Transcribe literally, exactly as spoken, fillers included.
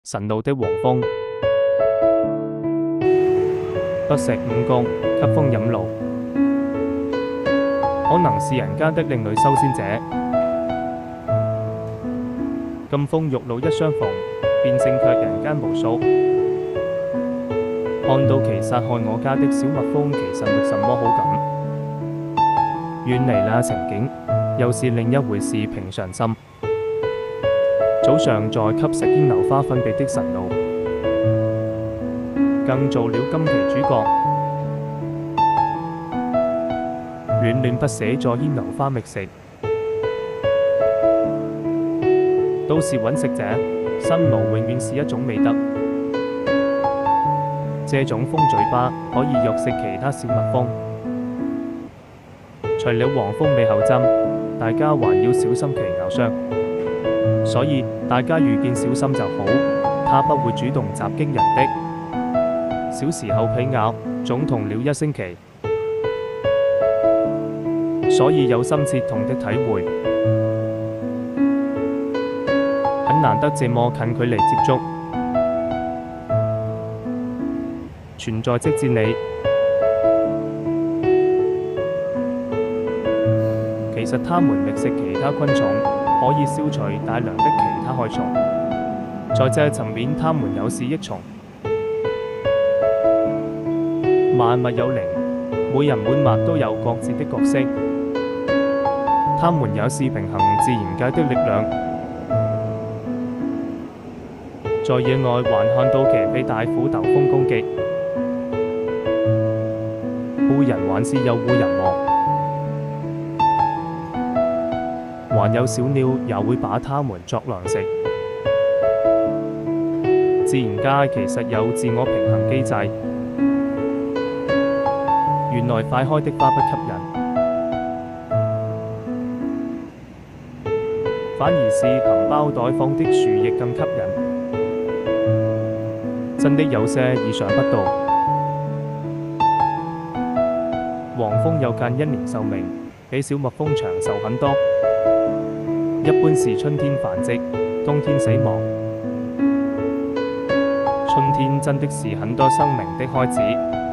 晨露的黃蜂，不食五穀，給蜂飲露，可能是人間的另類修仙者。金蜂玉露一相逢，便勝卻人間無數。看到其殺害我家的小蜜蜂，其實沒什麼好感。遠離那情景，又是另一回事。平常心。早上在吸食煙牛花分泌的晨露，更做了今期主角。戀戀不捨在煙牛花覓食，都是揾食者，辛勞永遠是一種美德。這種蜂嘴巴可以誘食其他小蜜蜂。除了黃蜂尾後針，大家還要小心其咬傷。所以大家遇見小心就好，它不會主動襲擊人的。小時候被咬，總痛了一星期，所以有深切痛的體會。很難得這麼近距離接觸，存在即戰理。其實它們覓食其他昆蟲，可以消除大量的其他害蟲。在這層面，它們有是益蟲。萬物有靈，每人每物都有各自的角色。它們也是平衡自然界的力量。在野外還看到騎被大虎鬥蜂攻擊，護人還是有護人亡。還有小鳥也會把它們作糧食。自然界其實有自我平衡機制。原來快開的花不吸引，反而是含苞待放的樹葉更吸引。真的有些意想不到。黃蜂有近一年壽命，比小蜜蜂長壽很多。一般是春天繁殖，冬天死亡。春天真的是很多生命的開始。